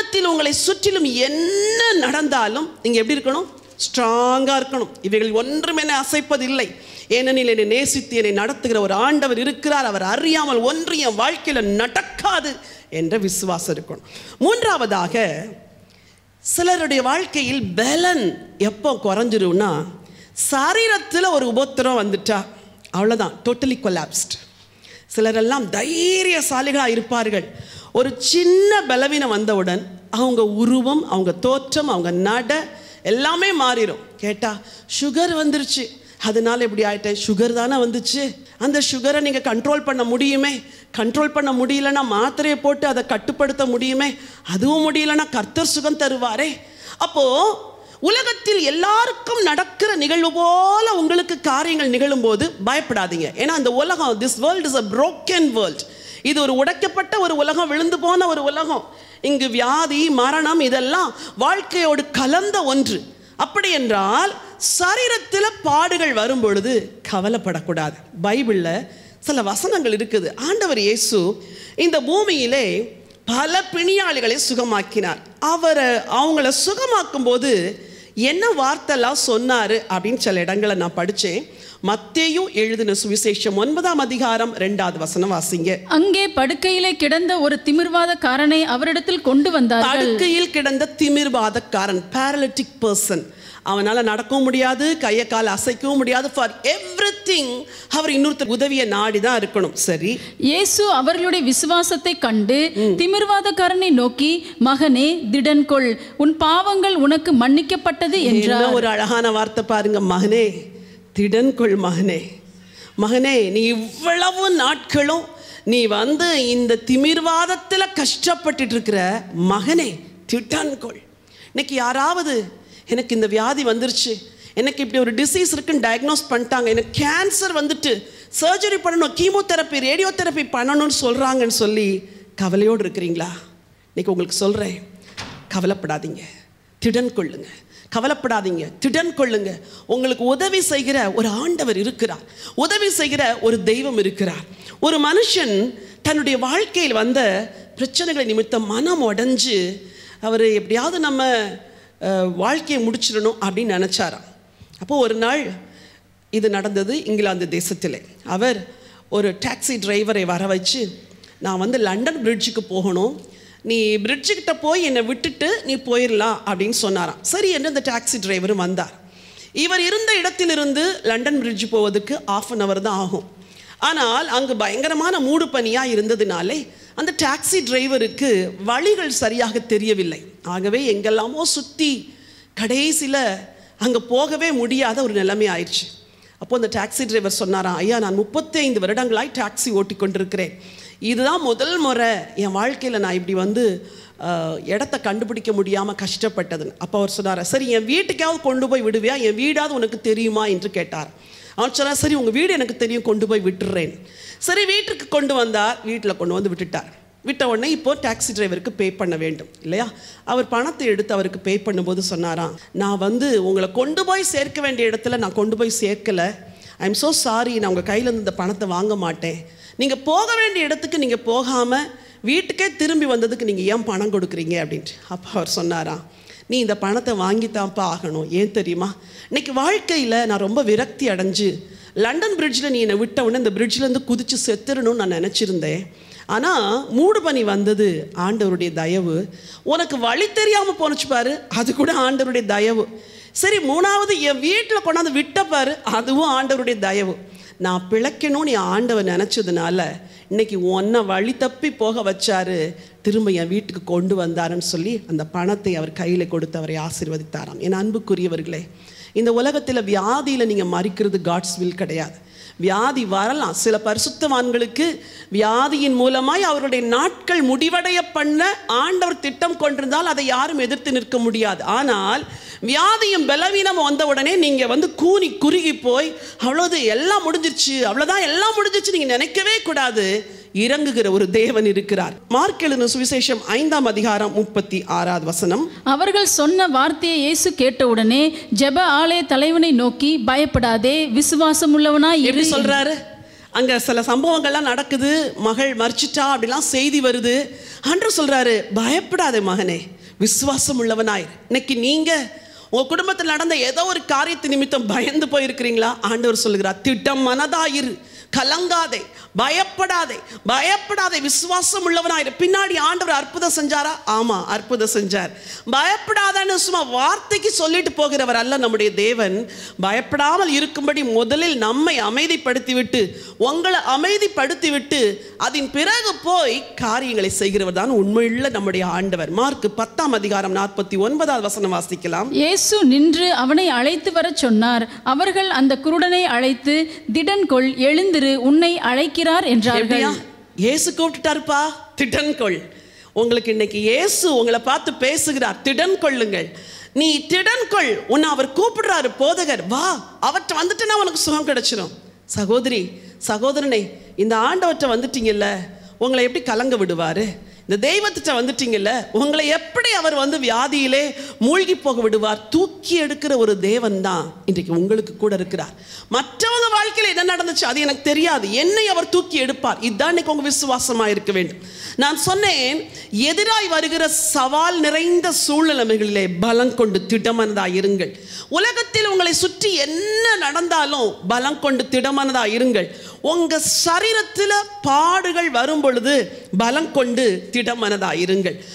உலகத்தில் உங்களை சுற்றிலும் என்ன நடந்தாலும் நீங்கள் எப்படி இருக்கணும்? ஸ்ட்ராங்காக இருக்கணும். இவைகள் ஒன்றும் என்னை அசைப்பதில்லை, ஏனெனில் என்னை நேசித்து என்னை நடத்துகிற ஒரு ஆண்டவர் இருக்கிறார், அவர் அறியாமல் ஒன்று என் வாழ்க்கையில் நடக்காது என்ற விசுவாசம் இருக்கணும். மூன்றாவதாக, சிலருடைய வாழ்க்கையில் பலன் எப்போ குறைஞ்சிரும்னா, சரீரத்தில் ஒரு உபத்திரம் வந்துட்டா அவ்வளோதான், டோட்டலி கொலாப்ஸ்ட். சிலரெல்லாம் தைரியசாலிகளாக இருப்பார்கள். ஒரு சின்ன பலவீனம் வந்தவுடன் அவங்க உருவம், அவங்க தோற்றம், அவங்க நட எல்லாமே மாறிடும். கேட்டால் சுகர் வந்துருச்சு, அதனால எப்படி ஆகிட்டேன்? சுகர் தானே வந்துச்சு, அந்த சுகரை நீங்கள் கண்ட்ரோல் பண்ண முடியுமே, கண்ட்ரோல் பண்ண முடியலன்னா மாத்திரையை போட்டு அதை கட்டுப்படுத்த முடியுமே, அதுவும் முடியலன்னா கர்த்தர் சுகம் தருவாரே. அப்போது உலகத்தில் எல்லாருக்கும் நடக்கிற நிகழ்வு போல உங்களுக்கு காரியங்கள் நிகழும் போது பயப்படாதீங்க. ஏன்னா அந்த உலகம், this world is a broken world. இது ஒரு உடைக்கப்பட்ட ஒரு உலகம், விழுந்து போன ஒரு உலகம். இங்கு வியாதி, மரணம் இதெல்லாம் வாழ்க்கையோடு கலந்த ஒன்று. அப்படி என்றால் சரீரத்தில் பாடுகள் வரும் பொழுது கவலைப்படக்கூடாது. பைபிளில் சில வசனங்கள் இருக்குது. ஆண்டவர் இயேசு இந்த பூமியிலே பல பிணியாளிகளை சுகமாக்கினார். அவங்கள சுகமாக்கும் போது என்ன வார்த்தைலாம் சொன்னார் அப்படின்னு சில இடங்களை நான் படித்தேன். மத்தேயு எழுதின சுவிசேஷம் 9ஆம் அதிகாரம் 2வது வசனம் வாசிங்க. அங்கே படுக்கையிலே கிடந்த ஒரு திமிர்வாதக்காரனை அவரிடத்தில் கொண்டு வந்தார்கள். படுக்கையில் கிடந்த திமிர்வாதக்காரன், paralytic person, அவனால் நடக்கவும் முடியாது, கையை கால் அசைக்கவும் முடியாது. ஃபார் எவ்ரிதிங் அவர் இன்னொருத்தர் உதவியை நாடி தான் இருக்கணும். சரி, இயேசு அவர்களுடைய விசுவாசத்தை கண்டு திமிர்வாதக்காரனை நோக்கி, மகனே திடன் கொள், உன் பாவங்கள் உனக்கு மன்னிக்கப்பட்டது என்றார். ஒரு அழகான வார்த்தை பாருங்க, மகனே திடன் கொள். மகனே, மகனே, நீ இவ்வளவு நாட்களும் நீ இந்த திமிர்வாதத்தில் கஷ்டப்பட்டு இருக்கிற மகனே, திடன் கொள். இன்னைக்கு யாராவது எனக்கு இந்த வியாதி வந்துருச்சு, எனக்கு இப்படி ஒரு டிசீஸ் இருக்குன்னு டயக்னோஸ் பண்ணிட்டாங்க, எனக்கு கேன்சர் வந்துட்டு சர்ஜரி பண்ணணும், கீமோதெரப்பி, ரேடியோ தெரப்பி பண்ணணும்னு சொல்கிறாங்கன்னு சொல்லி கவலையோடு இருக்கிறீங்களா? இன்னைக்கு உங்களுக்கு சொல்கிறேன், கவலைப்படாதீங்க, திடன் கொள்ளுங்க. கவலைப்படாதீங்க, திடன் கொள்ளுங்க. உங்களுக்கு உதவி செய்கிற ஒரு ஆண்டவர் இருக்கிறார், உதவி செய்கிற ஒரு தெய்வம் இருக்கிறார். ஒரு மனுஷன் தன்னுடைய வாழ்க்கையில் வந்த பிரச்சனைகளை நிமித்தம் மனம் உடைஞ்சு அவர் எப்படியாவது நம்ம வாழ்க்கையை முடிச்சிடணும் அப்படின்னு நினச்சாராம். அப்போது ஒரு நாள் இது நடந்தது இங்கிலாந்து தேசத்தில். அவர் ஒரு டாக்ஸி டிரைவரை வர வச்சு, நான் லண்டன் பிரிட்ஜுக்கு போகணும், நீ பிரிட்ஜுக்கிட்ட போய் என்னை விட்டுட்டு நீ போயிடலாம் அப்படின்னு சொன்னாராம். சரி என்று அந்த டாக்ஸி டிரைவரும் வந்தார். இவர் இருந்த இடத்திலிருந்து லண்டன் பிரிட்ஜ் போவதுக்கு 1/2 hour தான் ஆகும். ஆனால் அங்கு பயங்கரமான மூடு பனியாக இருந்ததுனாலே அந்த டாக்ஸி டிரைவருக்கு வழிகள் சரியாக தெரியவில்லை. ஆகவே எங்கெல்லாமோ சுற்றி கடைசியில் அங்கே போகவே முடியாத ஒரு நிலைமை ஆயிடுச்சு. அப்போது அந்த டாக்ஸி டிரைவர் சொன்னாராம், ஐயா, நான் 35 வருடங்களாய் டாக்ஸி ஓட்டி கொண்டிருக்கிறேன், இதுதான் முதல் முறை என் வாழ்க்கையில் நான் இப்படி இடத்த கண்டுபிடிக்க முடியாமல் கஷ்டப்பட்டதுன்னு. அப்போ அவர் சொன்னார், சரி என் வீட்டுக்காவது கொண்டு போய் விடுவியா, என் வீடாவது உனக்கு தெரியுமா என்று கேட்டார். அவன் சொன்னார், சரி உங்கள் வீடு எனக்கு தெரியும், கொண்டு போய் விட்டுறேன். சரி வீட்டுக்கு கொண்டு வந்தார், வீட்டில் கொண்டு வந்து விட்டுட்டார். விட்ட உடனே இப்போது டாக்ஸி டிரைவருக்கு பே பண்ண வேண்டும் இல்லையா? அவர் பணத்தை எடுத்து அவருக்கு பே பண்ணும்போது சொன்னாராம், நான் உங்களை கொண்டு போய் சேர்க்க வேண்டிய இடத்துல நான் கொண்டு போய் சேர்க்கலை, ஐ எம் ஸோ சாரி, நான் உங்கள் கையிலேருந்து இந்த பணத்தை வாங்க மாட்டேன், நீங்கள் போக வேண்டிய இடத்துக்கு நீங்கள் போகாமல் வீட்டுக்கே திரும்பி வந்ததுக்கு நீங்கள் ஏன் பணம் கொடுக்குறீங்க அப்படின்ட்டு. அப்போ அவர் சொன்னாராம், நீ இந்த பணத்தை வாங்கித்தான்ப்பா ஆகணும். ஏன் தெரியுமா, இன்னைக்கு வாழ்க்கையில் நான் ரொம்ப விரக்தி அடைஞ்சு லண்டன் பிரிட்ஜில் நீ என்னை விட்ட உடனே இந்த பிரிட்ஜிலேருந்து குதித்து செத்துடணும்னு நான் நினச்சிருந்தேன். ஆனால் மூடு பனி வந்தது, ஆண்டவருடைய தயவு. உனக்கு வழி தெரியாமல் போனுச்சு பாரு, அது கூட ஆண்டவருடைய தயவு. சரி, 3வது என் வீட்டில் கொண்டாந்து விட்ட பாரு, அதுவும் ஆண்டவருடைய தயவு. நான் பிழைக்கணும்னு என் ஆண்டவர் நினச்சதுனால இன்னைக்கு உன்னை வழி தப்பி போக வச்சாரு, திரும்ப என் வீட்டுக்கு கொண்டு வந்தாருன்னு சொல்லி அந்த பணத்தை அவர் கையில் கொடுத்து அவரை ஆசீர்வதித்தாராம். என் அன்புக்குரியவர்களே, இந்த உலகத்தில் வியாதியில் நீங்கள் மறிக்கிறது காட்ஸ் வில் கிடையாது. வியாதி வரலாம், சில பரிசுத்தவான்களுக்கு வியாதியின் மூலமாய் அவருடைய நாட்கள் முடிவடைய பண்ண ஆண்டவர் திட்டம் கொண்டிருந்தால் அதை யாரும் எதிர்த்து நிற்க முடியாது. ஆனால் வியாதியும் பலவீனம் வந்த உடனே நீங்கள் கூனி குறுகி போய் அவ்வளோது எல்லாம் முடிஞ்சிருச்சு, அவ்வளோதான் எல்லாம் முடிஞ்சிருச்சு நீங்கள் நினைக்கவே கூடாது. இறங்குகிற ஒரு தேவன் இருக்கிறார். மார்க் எழுதின சுவிசேஷம் 5ஆம் அதிகாரம் 36வது வசனம். அவர்கள் சொன்ன வார்த்தையை இயேசு கேட்டவுடனே ஜெப ஆலய தலைவனை நோக்கி, பயப்படாதே, விசுவாசம் உள்ளவனா எப்படி சொல்றாரு? அங்க சில சம்பவங்கள்லாம் நடக்குது, மகள் மரிச்சிட்டா அப்படிலாம் செய்தி வருது. ஆண்டவர் சொல்றாரு, பயப்படாதே மகனே, விசுவாசம் உள்ளவனாயிரு. இன்னைக்கு நீங்க உங்க குடும்பத்தில் நடந்த ஏதோ ஒரு காரியத்து நிமித்தம் பயந்து போயிருக்கிறீங்களா? ஆண்டவர் சொல்லுகிறார், திட்டம் மனதாயிரு, கலங்காதே, பயப்படாதே, பயப்படாதே, விசுவாசம் உள்ளவனாயிரு. பின்னாடி ஆண்டவர் அற்புதம் செஞ்சாரா? ஆமா, அற்புதம் செஞ்சார். பயப்படாதன்னு சும்மா வார்த்தைக்கு சொல்லிட்டு போகிறவர் அல்ல நம்முடைய தேவன். பயப்படாமல் இருக்கும்படி முதலில் நம்மை அமைதிப்படுத்தி விட்டு, உங்களை அமைதிப்படுத்தி விட்டு அதன் பிறகு போய் காரியங்களை செய்கிறவர் தான் உண்மையுள்ள நம்முடைய ஆண்டவர். மார்க் 10:49 வாசிக்கலாம். இயேசு நின்று அவனை அழைத்து வர சொன்னார். அவர்கள் அந்த குருடனை அழைத்து, திடன் கொள், எழுந்திரு, உன்னை அழைக்கிறார் என்றார்கள். இயேசு கூப்பிட்டுட்டாருப்பா, திடன் கொள். உங்களுக்கு இன்னைக்கு இயேசு உங்களை பார்த்து பேசுகிறார், திடன் கொள்ளுங்கள், நீ திடன் கொள். உன்னை அவர் கூப்பிடுறாரு, போதகர் வா, அவற்றை வந்துட்டுனா உனக்கு சுகம் கிடைச்சிடும். சகோதரி சகோதரனே, இந்த ஆண்டவற்றை வந்துட்டீங்கல்ல, உங்களை எப்படி கலங்க விடுவாரு? இந்த தெய்வத்திட்ட வந்துட்டீங்கல்ல, உங்களை எப்படி அவர் வியாதியிலே மூழ்கி போக விடுவார்? தூக்கி எடுக்கிற ஒரு தேவன் தான் இன்றைக்கு உங்களுக்கு கூட இருக்கிறார். மற்றவங்க வாழ்க்கையில் என்ன நடந்துச்சு அது எனக்கு தெரியாது, என்னை அவர் தூக்கி எடுப்பார். இதுதான் இன்னைக்கு உங்க விசுவாசமா இருக்க வேண்டும். நான் சொன்னேன், எதிராய் வருகிற சவால் நிறைந்த சூழ்நிலைகளிலே பலம் கொண்டு திடமனதாய் இருங்கள். உலகத்தில் உங்களை சுற்றி என்ன நடந்தாலும் பலம் கொண்டு திடமனதாய் இருங்கள். உங்க சரீரத்தில் பாடுகள் வரும் பொழுது பலம் கொண்டு திடமனதாய் இருங்கள்.